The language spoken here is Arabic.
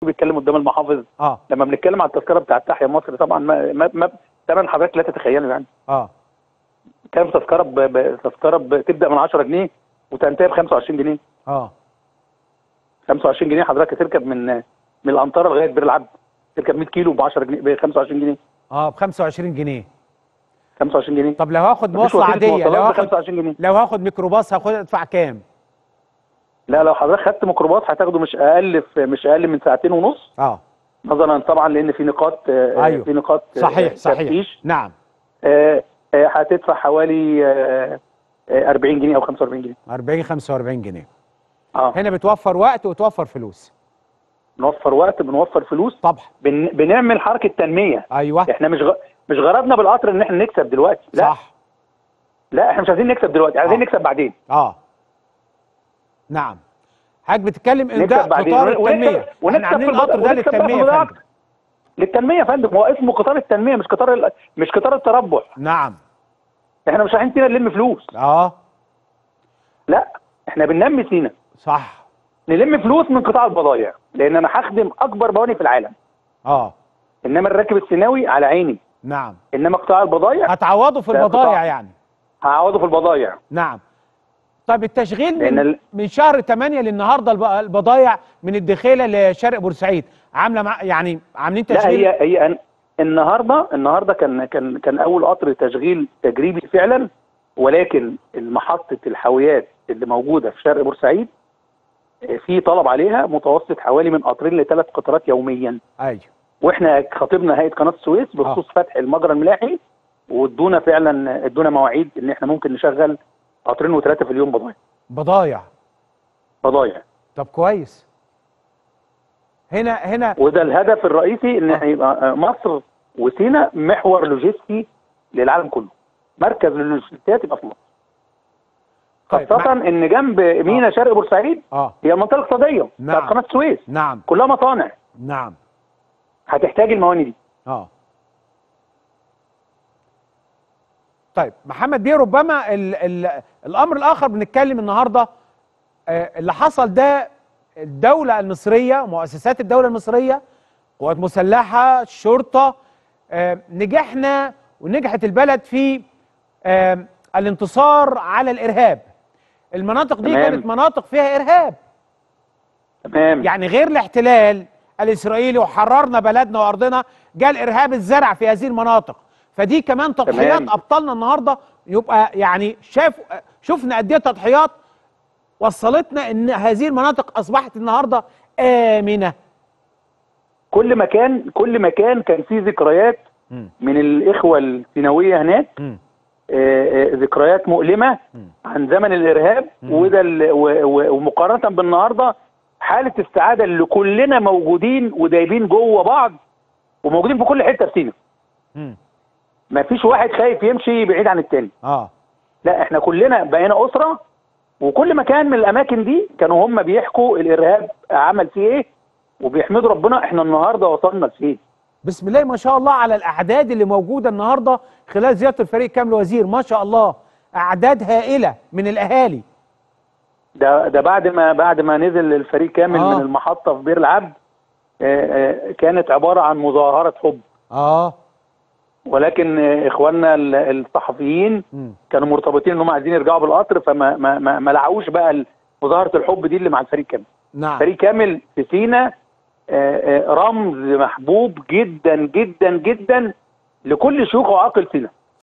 بيتكلم قدام المحافظ. لما بنتكلم على التذكره بتاعت تحيا مصر طبعا ما ثمن حضرتك لا تتخيله يعني. كان تذكره بتبدا من 10 جنيه وتنتهي ب 25 جنيه. 25 جنيه حضرتك تركب من الانطره لغايه بير العبد، تركب 100 كيلو ب 10 جنيه ب 25 جنيه. ب 25 جنيه. 25 جنيه. طب لو هاخد مواصله عاديه، لو هاخد ميكروباص ادفع كام؟ لا لو حضرتك خدت ميكروباص هتاخده مش اقل من ساعتين ونص. نظرا طبعا لان في نقاط أيوه. في نقاط صحيح. نعم. هتدفع حوالي 40 جنيه او 45 جنيه. 45 جنيه. هنا بتوفر وقت وتوفر فلوس. بنوفر وقت، بنوفر فلوس طبعا. بنعمل حركه تنميه. ايوه. احنا مش غرضنا بالقطر ان احنا نكسب دلوقتي، لا. صح. لا احنا مش عايزين نكسب دلوقتي، عايزين نكسب بعدين. نعم. حضرتك بتتكلم ان ده قطار التنميه، احنا عاملين القطر ده للتنميه يا فندم. للتنميه يا فندم، هو اسمه قطار التنميه مش قطار التربح. نعم. احنا مش رايحين سينا نلم فلوس. لا احنا بننمي سينا. صح. نلم فلوس من قطاع البضائع، لان انا هخدم اكبر بواني في العالم. انما الراكب السيناوي على عيني. نعم. انما قطاع البضائع هتعوضه في البضائع يعني. هعوضه في البضائع. نعم. طيب التشغيل من شهر 8 للنهارده البضائع من الدخيله لشرق بورسعيد يعني عاملين تشغيل؟ لا هي النهارده كان اول قطر تشغيل تجريبي فعلا، ولكن محطه الحاويات اللي موجوده في شرق بورسعيد في طلب عليها متوسط حوالي من قطرين ل3 قطارات يوميا. ايوه. واحنا خاطبنا هيئه قناه السويس بخصوص فتح المجرى الملاحي، وادونا فعلا مواعيد ان احنا ممكن نشغل قطرين و3 في اليوم بضايع. طب كويس. هنا وده الهدف الرئيسي ان يبقى مصر وسينا محور لوجستي للعالم كله، مركز للوجستيات يبقى في مصر. خاصة ان جنب مينا شرق بورسعيد هي منطقة اقتصادية بتاعت قناة السويس. نعم. كلها مصانع. نعم. هتحتاج المواني دي. طيب محمد بيه، ربما الامر الاخر بنتكلم النهارده اللي حصل ده، الدولة المصرية، مؤسسات الدولة المصرية، قوات مسلحة، الشرطة، نجحنا ونجحت البلد في الانتصار على الإرهاب. المناطق دي كانت مناطق فيها إرهاب. تمام. يعني غير الاحتلال الإسرائيلي وحررنا بلدنا وأرضنا، جاء الإرهاب الزرع في هذه المناطق. فدي كمان تضحيات أبطالنا النهارده، يبقى يعني شفنا قد إيه تضحيات وصلتنا ان هذه المناطق اصبحت النهارده امنه. كل مكان كان فيه ذكريات من الاخوه السيناويه هناك، ذكريات مؤلمه عن زمن الارهاب، وده ومقارنه بالنهارده حاله استعاده اللي كلنا موجودين ودايبين جوه بعض وموجودين في كل حته في سينا. مفيش واحد خايف يمشي بعيد عن التاني. لا احنا كلنا بقينا اسره، وكل مكان من الاماكن دي كانوا هم بيحكوا الارهاب عمل فيه ايه، وبيحمدوا ربنا احنا النهارده وصلنا لفين. بسم الله ما شاء الله على الاعداد اللي موجوده النهارده خلال زياره الفريق كامل وزير، ما شاء الله اعداد هائله من الاهالي. ده بعد ما نزل الفريق كامل من المحطه في بير العبد، كانت عباره عن مظاهره حب. ولكن اخواننا الصحفيين كانوا مرتبطين ان هم عايزين يرجعوا بالقطر، فما ما لعوش بقى مظاهره الحب دي اللي مع الفريق كامل. نعم. فريق كامل في سينا رمز محبوب جدا جدا جدا لكل شيوخ وعاقل سينا.